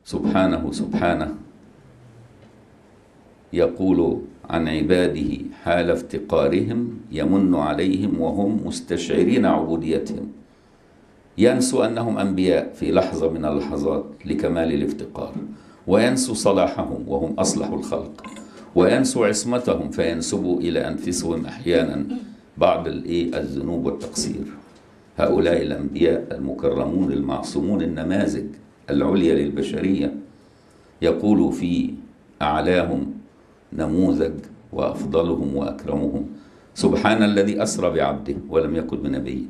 سبحانه سبحانه يقول عن عباده حال افتقارهم يمن عليهم وهم مستشعرين عبوديتهم، ينسوا أنهم أنبياء في لحظة من اللحظات لكمال الافتقار، وينسوا صلاحهم وهم أصلح الخلق، وينسوا عصمتهم فينسبوا إلى أنفسهم أحيانا بعض الذنوب والتقصير. هؤلاء الأنبياء المكرمون المعصومون النماذج العليا للبشرية يقول في أعلاهم نموذج وأفضلهم وأكرمهم: سبحان الذي أسرى بعبده ولم يكن بنبي.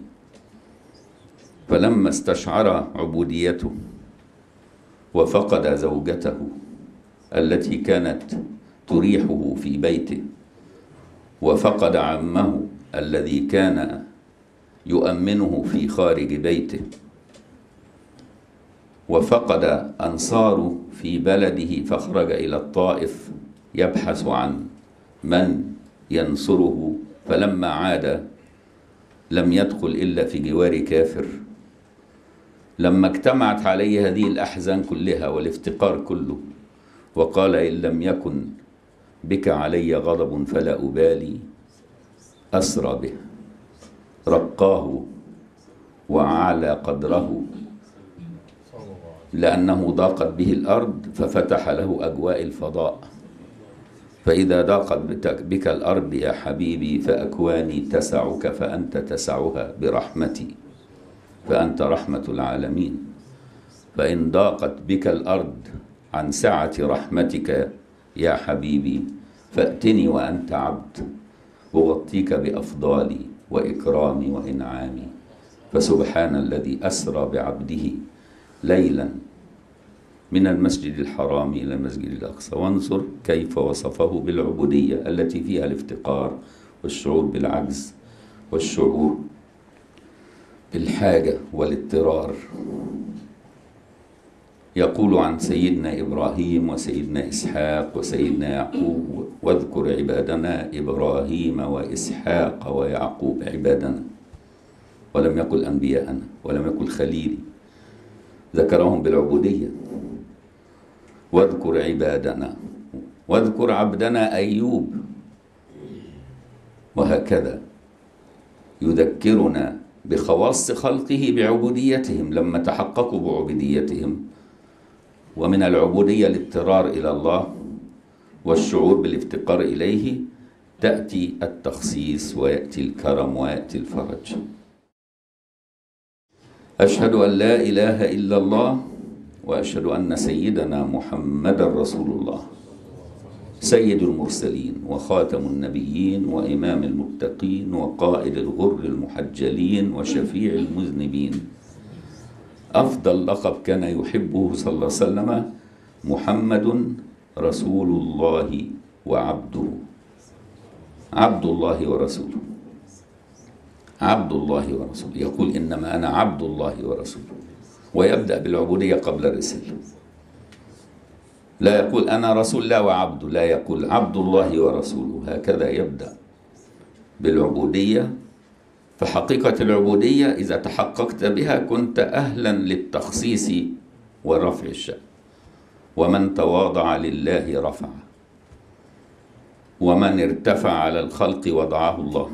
فلما استشعر عبوديته وفقد زوجته التي كانت تريحه في بيته، وفقد عمه الذي كان يؤمنه في خارج بيته، وفقد أنصاره في بلده فخرج إلى الطائف يبحث عن من ينصره، فلما عاد لم يدخل إلا في جوار كافر. لما اجتمعت عليه هذه الأحزان كلها والافتقار كله، وقال: إن لم يكن بك علي غضب فلا أبالي، أسرى به، رقاه وعلى قدره، لأنه ضاقت به الأرض ففتح له أجواء الفضاء. فإذا ضاقت بك الأرض يا حبيبي فأكواني تسعك فأنت تسعها برحمتي، فأنت رحمة العالمين. فإن ضاقت بك الأرض عن سعة رحمتك يا حبيبي فأتني وأنت عبد، أغطيك بأفضالي وإكرامي وإنعامي. فسبحان الذي أسرى بعبده ليلا من المسجد الحرام إلى المسجد الأقصى. وانظر كيف وصفه بالعبودية التي فيها الافتقار والشعور بالعجز والشعور بالحاجة والاضطرار. يقول عن سيدنا إبراهيم وسيدنا إسحاق وسيدنا يعقوب: واذكر عبادنا إبراهيم وإسحاق ويعقوب عبادنا، ولم يقل أنبياءنا ولم يقل خليلي، ذكرهم بالعبودية. واذكر عبادنا، واذكر عبدنا أيوب، وهكذا يذكرنا بخواص خلقه بعبوديتهم لما تحققوا بعبوديتهم. ومن العبودية الاضطرار إلى الله والشعور بالافتقار إليه، تأتي التخصيص ويأتي الكرم ويأتي الفرج. أشهد أن لا إله إلا الله، وأشهد أن سيدنا محمد رسول الله، سيد المرسلين وخاتم النبيين وإمام المتقين وقائد الغر المحجلين وشفيع المذنبين. أفضل لقب كان يحبه صلى الله عليه وسلم: محمد رسول الله وعبده، عبد الله ورسوله، عبد الله ورسوله. يقول: إنما أنا عبد الله ورسوله، ويبدأ بالعبودية قبل الرسالة. لا يقول أنا رسول الله وعبده، لا، يقول عبد الله ورسوله. هكذا يبدأ بالعبودية. فحقيقة العبودية إذا تحققت بها كنت أهلا للتخصيص ورفع الشأن. ومن تواضع لله رفعه، ومن ارتفع على الخلق وضعه الله.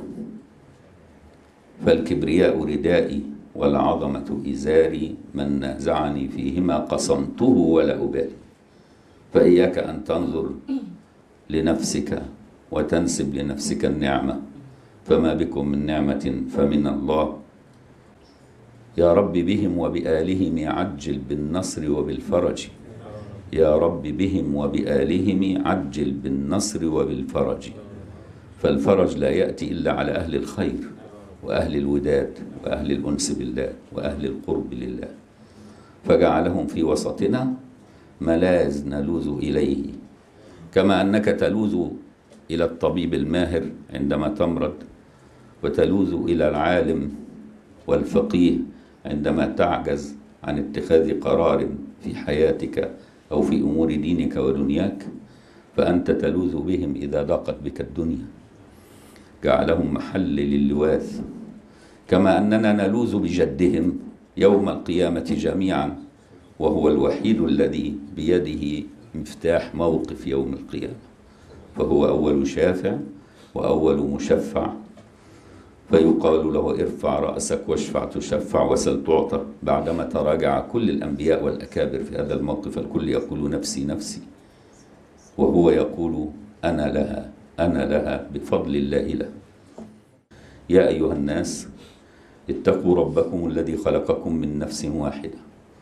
فالكبرياء ردائي والعظمة إزاري، من نازعني فيهما قصمته ولا أبالي. فإياك أن تنظر لنفسك وتنسب لنفسك النعمة، فما بكم من نعمة فمن الله. يا رب بهم وبآلهم عجل بالنصر وبالفرج، يا رب بهم وبآلهم عجل بالنصر وبالفرج. فالفرج لا يأتي إلا على أهل الخير وأهل الوداد وأهل الأنس بالله وأهل القرب لله، فجعلهم في وسطنا ملاذ نلوذ إليه، كما أنك تلوذ إلى الطبيب الماهر عندما تمرض، وتلوذ إلى العالم والفقيه عندما تعجز عن اتخاذ قرار في حياتك أو في أمور دينك ودنياك، فأنت تلوذ بهم إذا ضاقت بك الدنيا. جعلهم محل للواث، كما أننا نلوذ بجدهم يوم القيامة جميعا وهو الوحيد الذي بيده مفتاح موقف يوم القيامة، فهو أول شافع وأول مشفع، فيقال له ارفع رأسك واشفع تشفع وسل تعطى. بعدما تراجع كل الأنبياء والأكابر في هذا الموقف، الكل يقول نفسي نفسي، وهو يقول أنا لها أنا لها بفضل الله له. يا أيها الناس اتقوا ربكم الذي خلقكم من نفس واحدة،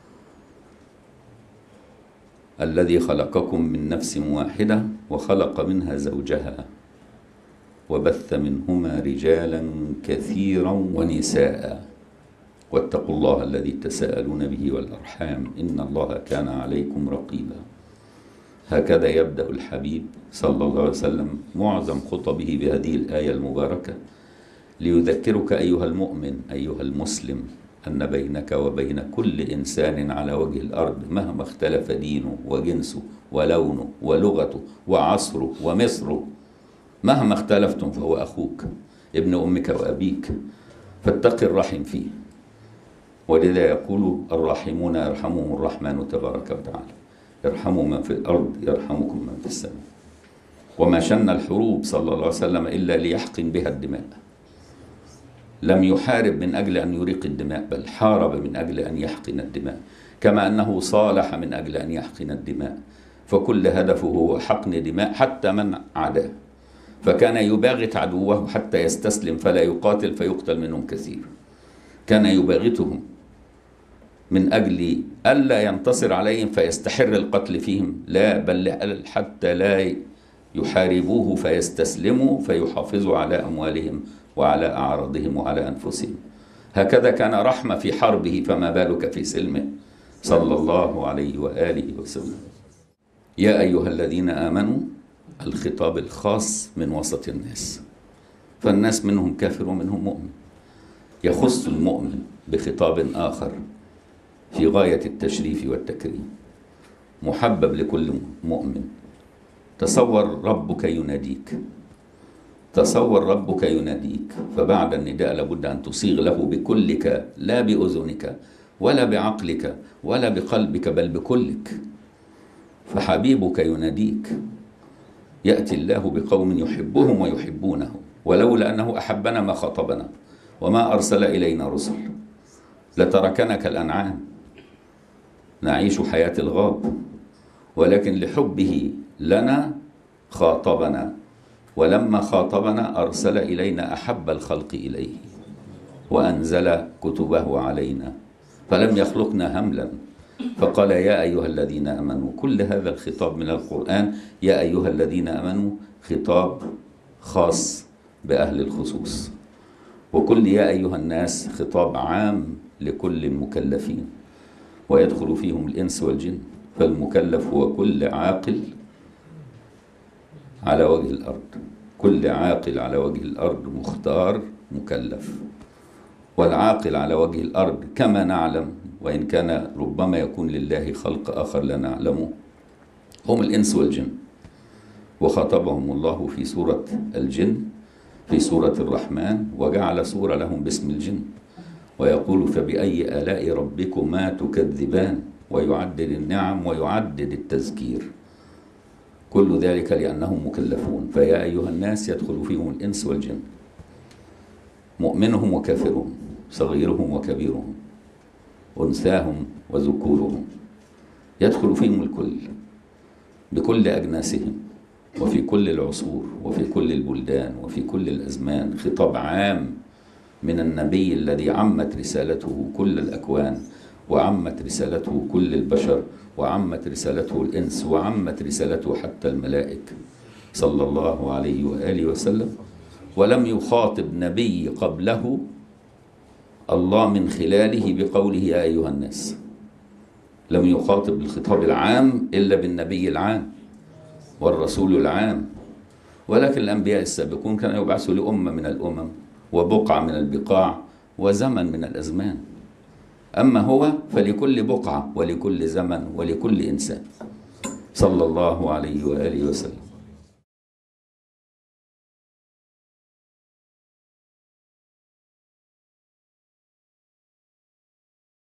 الذي خلقكم من نفس واحدة وخلق منها زوجها وبث منهما رجالا كثيرا ونساء، واتقوا الله الذي تساءلون به والأرحام إن الله كان عليكم رقيبا. هكذا يبدأ الحبيب صلى الله عليه وسلم معظم خطبه بهذه الآية المباركة، ليذكرك أيها المؤمن أيها المسلم أن بينك وبين كل إنسان على وجه الأرض مهما اختلف دينه وجنسه ولونه ولغته وعصره ومصره، مهما اختلفتم فهو أخوك ابن أمك وأبيك، فاتق الرحم فيه. ولذا يقول الراحمون يرحمهم الرحمن تبارك وتعالى، ارحموا من في الأرض يرحمكم من في السماء. وما شن الحروب صلى الله عليه وسلم إلا ليحقن بها الدماء، لم يحارب من أجل أن يريق الدماء، بل حارب من أجل أن يحقن الدماء، كما أنه صالح من أجل أن يحقن الدماء، فكل هدفه هو حقن دماء حتى من عداه، فكان يباغت عدوه حتى يستسلم فلا يقاتل فيقتل منهم كثير، كان يباغتهم من أجل ألا ينتصر عليهم فيستحر القتل فيهم، لا بل حتى لا يحاربوه فيستسلموا فيحافظوا على أموالهم وعلى أعراضهم وعلى أنفسهم. هكذا كان رحمة في حربه، فما بالك في سلمه صلى الله عليه وآله وسلم. يا أيها الذين آمنوا، الخطاب الخاص من وسط الناس، فالناس منهم كافر ومنهم مؤمن، يخص المؤمن بخطاب آخر في غاية التشريف والتكريم، محبب لكل مؤمن. تصور ربك يناديك، تصور ربك يناديك، فبعد النداء لابد أن تصيغ له بكلك، لا بأذنك ولا بعقلك ولا بقلبك بل بكلك. فحبيبك يناديك، يأتي الله بقوم يحبهم ويحبونه، ولولا أنه أحبنا ما خطبنا وما أرسل إلينا رسل، لتركنا كالأنعام نعيش حياة الغاب، ولكن لحبه لنا خاطبنا، ولما خاطبنا أرسل إلينا أحب الخلق إليه وأنزل كتبه علينا، فلم يخلقنا هملا، فقال يا أيها الذين آمنوا. كل هذا الخطاب من القرآن يا أيها الذين آمنوا خطاب خاص بأهل الخصوص، وكل يا أيها الناس خطاب عام لكل المكلفين، ويدخل فيهم الإنس والجن، فالمكلف هو كل عاقل على وجه الأرض، كل عاقل على وجه الأرض مختار مكلف. والعاقل على وجه الأرض كما نعلم، وإن كان ربما يكون لله خلق آخر لا نعلمه، هم الإنس والجن. وخاطبهم الله في سورة الجن في سورة الرحمن، وجعل سورة لهم باسم الجن، ويقول فبأي آلاء ربكما تكذبان، ويعدد النعم ويعدد التذكير، كل ذلك لأنهم مكلفون. فيا أيها الناس يدخل فيهم الإنس والجن، مؤمنهم وكافرهم، صغيرهم وكبيرهم، أنثاهم وذكورهم، يدخل فيهم الكل بكل أجناسهم، وفي كل العصور وفي كل البلدان وفي كل الأزمان. خطاب عام من النبي الذي عمت رسالته كل الأكوان، وعمت رسالته كل البشر، وعمت رسالته الإنس، وعمت رسالته حتى الملائكة صلى الله عليه وآله وسلم. ولم يخاطب نبي قبله الله من خلاله بقوله يا أيها الناس، لم يخاطب الخطاب العام إلا بالنبي العام والرسول العام. ولكن الأنبياء السابقون كانوا يبعثوا لأمة من الأمم وبقعة من البقاع وزمن من الأزمان، أما هو فلكل بقعة ولكل زمن ولكل إنسان صلى الله عليه وآله وسلم.